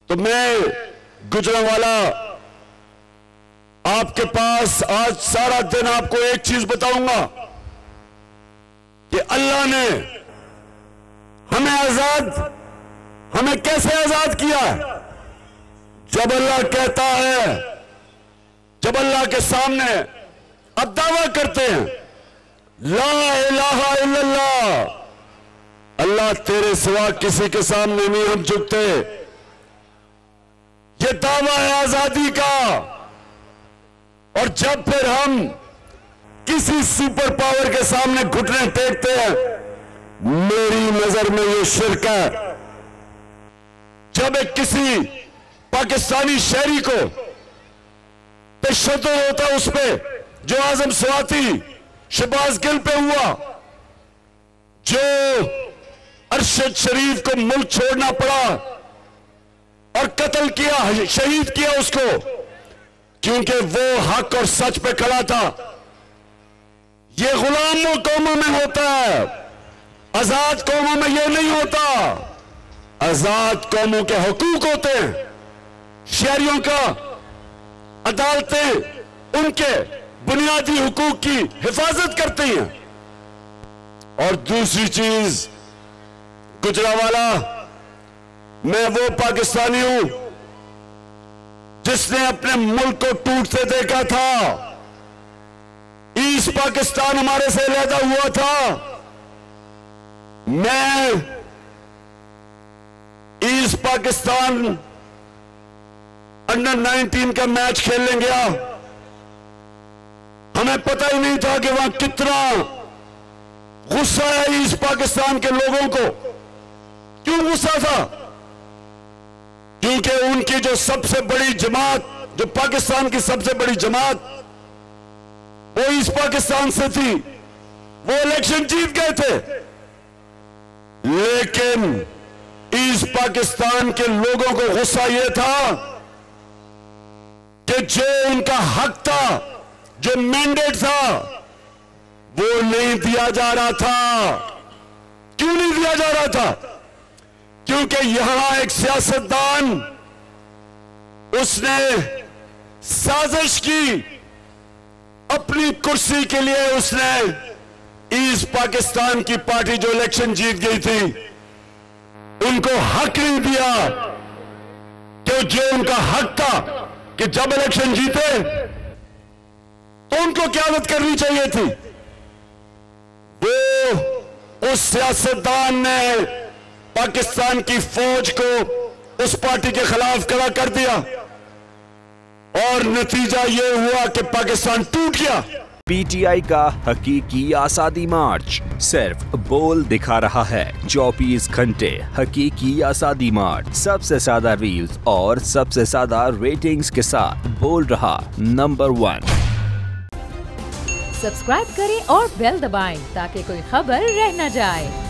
तो मैं गुजरांवाला आपके पास आज सारा दिन आपको एक चीज बताऊंगा कि अल्लाह ने हमें कैसे आजाद किया है। जब अल्लाह कहता है, जब अल्लाह के सामने अब दावा करते हैं ला इलाहा इल्लल्लाह, अल्लाह तेरे सिवा किसी के सामने नहीं हम झुकते, ये दावा है आजादी का। और जब फिर हम किसी सुपर पावर के सामने घुटने टेकते हैं, मेरी नजर में ये शिर्क है। जब एक किसी पाकिस्तानी शहरी को तशद्दुद होता उस पे, जो आजम स्वाति शहबाज गिल पे हुआ, जो अरशद शरीफ को मुल्क छोड़ना पड़ा और कत्ल किया, शहीद किया उसको, क्योंकि वो हक और सच पे खड़ा था। ये गुलाम कौमों में होता है, आजाद कौमों में ये नहीं होता। आजाद कौमों के हुकूक होते हैं, शहरियों का अदालतें उनके बुनियादी हुकूक की हिफाजत करती हैं। और दूसरी चीज, गुजरांवाला, मैं वो पाकिस्तानी हूं जिसने अपने मुल्क को टूटते देखा था। ईस्ट पाकिस्तान हमारे से अलहदा हुआ था। मैं ईस्ट पाकिस्तान अंडर 19 का मैच खेलने गया, हमें पता ही नहीं था कि वहां कितना गुस्सा है ईस्ट पाकिस्तान के लोगों को। क्यों गुस्सा था? क्योंकि उनकी जो सबसे बड़ी जमात, जो पाकिस्तान की सबसे बड़ी जमात, वो ईस्ट पाकिस्तान से थी, वो इलेक्शन जीत गए थे। लेकिन ईस्ट पाकिस्तान के लोगों को गुस्सा यह था कि जो उनका हक था, जो मैंडेट था, वो नहीं दिया जा रहा था। क्यों नहीं दिया जा रहा था? क्योंकि यहां एक सियासतदान, उसने साजिश की अपनी कुर्सी के लिए। उसने ईस्ट पाकिस्तान की पार्टी जो इलेक्शन जीत गई थी, उनको हक नहीं दिया कि जो उनका हक था कि जब इलेक्शन जीते तो उनको क़यादत करनी चाहिए थी। वो उस सियासतदान ने पाकिस्तान की फौज को उस पार्टी के खिलाफ खड़ा कर दिया और नतीजा यह हुआ कि पाकिस्तान टूट गया। पीटीआई का हकीकी आजादी मार्च सिर्फ बोल दिखा रहा है। 24 घंटे हकीकी आजादी मार्च, सबसे ज्यादा रील्स और सबसे ज्यादा रेटिंग्स के साथ बोल रहा नंबर 1। सब्सक्राइब करें और बेल दबाएं ताकि कोई खबर रह न जाए।